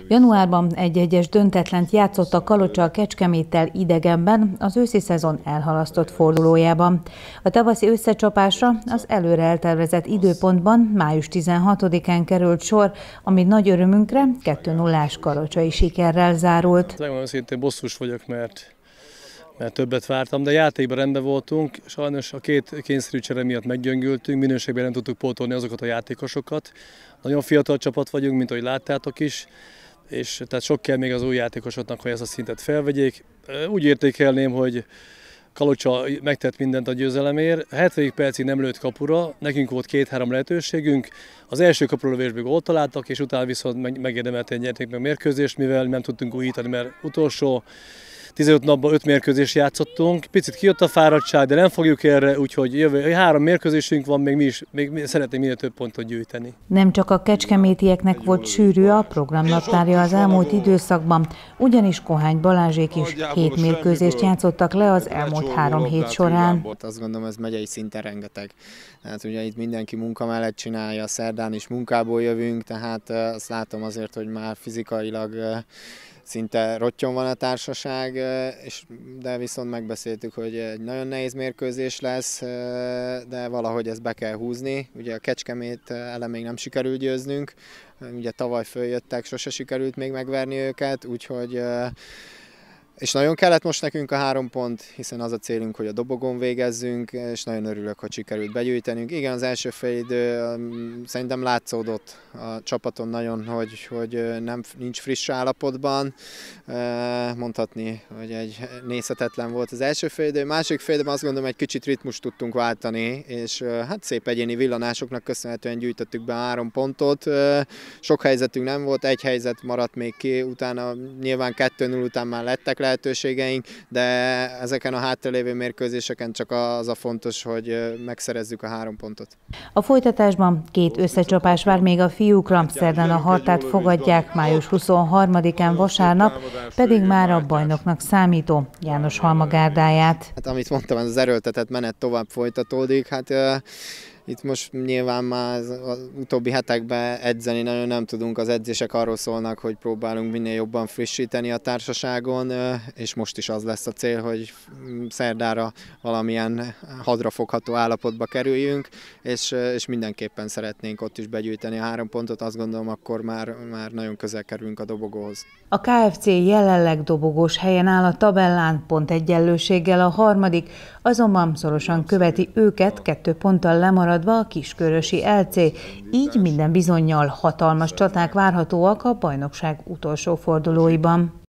Januárban 1-1-es döntetlent játszott a Kalocsa a Kecskeméttel idegenben az őszi szezon elhalasztott fordulójában. A tavaszi összecsapásra az előre eltervezett időpontban május 16-án került sor, ami nagy örömünkre 2-0-ás kalocsai sikerrel zárult. Megmondom őszintén, bosszús vagyok, mert többet vártam, de játékban rendben voltunk. Sajnos a két kényszerű csere miatt meggyöngültünk, minőségben nem tudtuk pótolni azokat a játékosokat. Nagyon fiatal csapat vagyunk, mint ahogy láttátok is, és tehát sok kell még az új játékosoknak, hogy ezt a szintet felvegyék. Úgy értékelném, hogy Kalocsa megtett mindent a győzelemért. A 70. percig nem lőtt kapura, nekünk volt 2-3 lehetőségünk. Az első kapulövésből gólt találtak, és utána viszont megérdemelten nyerték meg mérkőzést, mivel nem tudtunk újítani, mert utolsó 15 napban 5 mérkőzést játszottunk. Picit kijött a fáradtság, de nem fogjuk erre, úgyhogy jövő 3 mérkőzésünk van, még szeretnénk minél több pontot gyűjteni. Nem csak a kecskemétieknek volt sűrű a programnaptárja az elmúlt időszakban, ugyanis Kohány Balázsék is 7 mérkőzést játszottak le az elmúlt 3 hét során. Azt gondolom, ez megyei szinten rengeteg. Tehát ugye itt mindenki munka mellett csinálja, szerdán is munkából jövünk, tehát azt látom azért, hogy már fizikailag szinte rottyon van a társaság, de viszont megbeszéltük, hogy egy nagyon nehéz mérkőzés lesz, de valahogy ezt be kell húzni. Ugye a Kecskemét ellen még nem sikerült győznünk, ugye tavaly följöttek, sose sikerült még megverni őket, úgyhogy és nagyon kellett most nekünk a 3 pont, hiszen az a célunk, hogy a dobogón végezzünk, és nagyon örülök, hogy sikerült begyűjtenünk. Igen, az első félidő szerintem látszódott a csapaton nagyon, hogy nincs friss állapotban. Mondhatni, hogy egy nézhetetlen volt az első félidő. Másik félidőben azt gondolom, egy kicsit ritmust tudtunk váltani, és hát szép egyéni villanásoknak köszönhetően gyűjtöttük be a 3 pontot. Sok helyzetünk nem volt, egy helyzet maradt még ki, utána nyilván 2-0 után már lettek lehetőségeink, de ezeken a hátralévő mérkőzéseken csak az a fontos, hogy megszerezzük a 3 pontot. A folytatásban 2 összecsapás vár még a fiúkra, szerdán a Hartát fogadják, május 23-án vasárnap, pedig már a bajnoknak számító János Halma gárdáját. Hát, amit mondtam, ez az erőltetett menet tovább folytatódik. Hát itt most nyilván már az utóbbi hetekben edzeni nagyon nem tudunk, az edzések arról szólnak, hogy próbálunk minél jobban frissíteni a társaságon, és most is az lesz a cél, hogy szerdára valamilyen hadrafogható állapotba kerüljünk, és mindenképpen szeretnénk ott is begyűjteni a 3 pontot, azt gondolom, akkor már nagyon közel kerülünk a dobogóhoz. A KFC jelenleg dobogós helyen áll a tabellán, pontegyenlőséggel a 3., azonban szorosan követi őket 2 ponttal lemaradva a Kiskörösi LC, így minden bizonnyal hatalmas csaták várhatóak a bajnokság utolsó fordulóiban.